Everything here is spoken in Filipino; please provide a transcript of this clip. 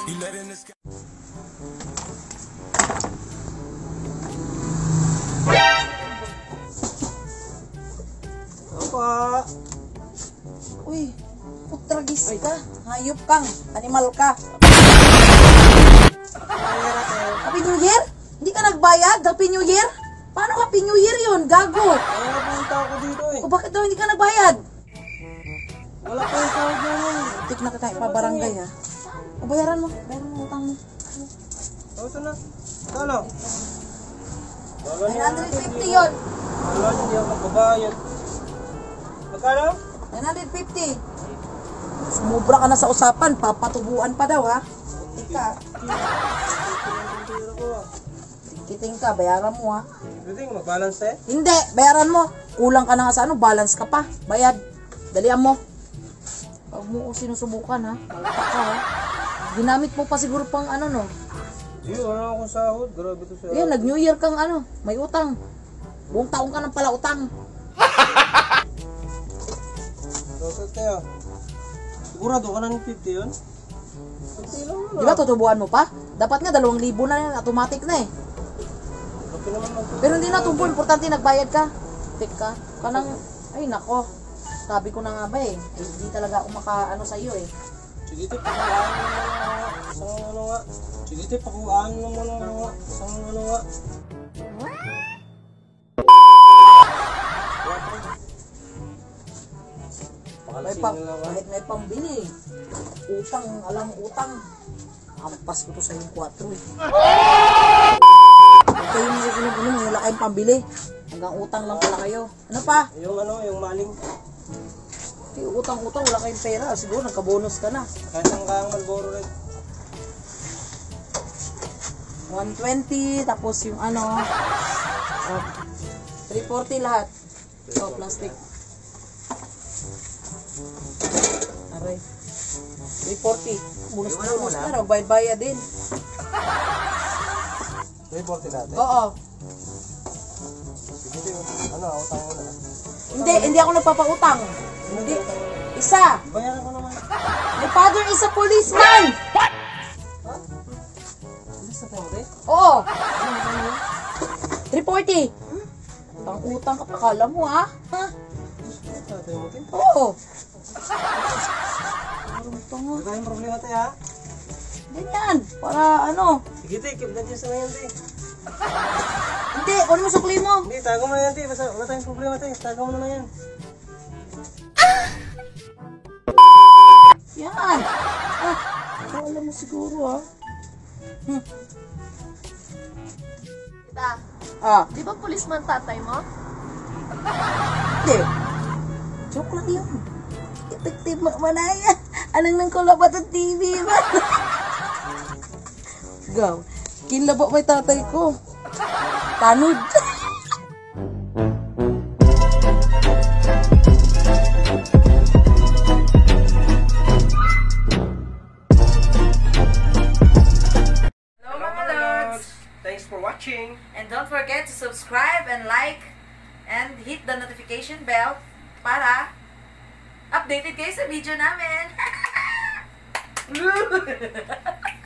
Apa? Uy, putragis ka. Hayop kang. Animal ka. Happy New Year? Hindi ka nagbayad? Happy New Year? Paano Happy New Year yun? Gago. Wala punta ako dito eh. O bakit daw hindi ka nagbayad? Wala pa yung tawag namin. Tik na kita ipabarangay ha. O bayaran mo. Bayaran mo utang mo. Oh, ito na. Kano? 950 yun. Wala, hindi ako magbabayad. Magkano? 950. Sumubra ka na sa usapan. Papatubuan pa daw ha. Tika. Kiting ka. Bayaran mo ha. Pwede mag-balance eh? Hindi. Bayaran mo. Kulang ka na nga sa ano. Balance ka pa. Bayad. Dalian mo. Huwag mo ko sinusubukan ha. Malata ka ha. Ginamit mo pa siguro pang ano no. Hindi, wala akong sahod. Grabe to siya. Yan, nag-New Year kang ano. May utang. Buong taong ka nang pala utang. So, tayo. Sigurado ka na ng 50 yun? 50 lang Di ba tutubuan mo pa? Dapat nga 2,000 na yan. Automatic na eh. Okay naman mag- Pero hindi na tubo. Importante nagbayad ka. Tik ka. Kanang, ay nako. Sabi ko na nga ba eh. Hindi talaga ako maka-ano sa'yo eh. Sige, te, pakuhaan mo na isang ano nga. Sige, te, pakuhaan mo na nga. Isang ano nga. May pa, kahit may pambili. Utang, alam utang. Ampas ko to sa yung 4 eh. Huwag kayo nyo inom-inom, wala kayong pambili. Hanggang utang lang pala kayo. Ano pa? Yung ano, yung maling. Di utang-utang, wala kayong pera. Siguro nagka-bonus ka na. Kahit ang kang Malboro rin. 120, tapos yung ano, 340 lahat. So, plastic. Aray. 340. Bonus na raw, bayad-bayad din. 340 natin. Oo. Sige, te, ano, utang mo na. Hindi ako nagpapautang. Hindi. Isa. Bayaran ko naman. My father is a policeman. Alis na tayo, te. Oo. 340. Utang ka, akala mo ha? Ha? Alis na tayo, te. Oo. Utang Wala tayong problema, te, ha? Ganyan. Para ano. Sige, te, keep that just na yan, te. Hindi, kunin mo sukli mo. Hindi, tago mo na yan, te. Basta wala tayong problema, te. Tago mo na yan. Yan. Akala mo siguro ha. Tita, di ba policeman tatay mo? Hindi. Joke lang yun. Effective manaya. Anong nang kulabat ang TV ba? Gaw. Kinlaba may tatay ko. Tanod. Hello mga lods! Thanks for watching. And don't forget to subscribe and like and hit the notification bell para updated kayo sa video namin.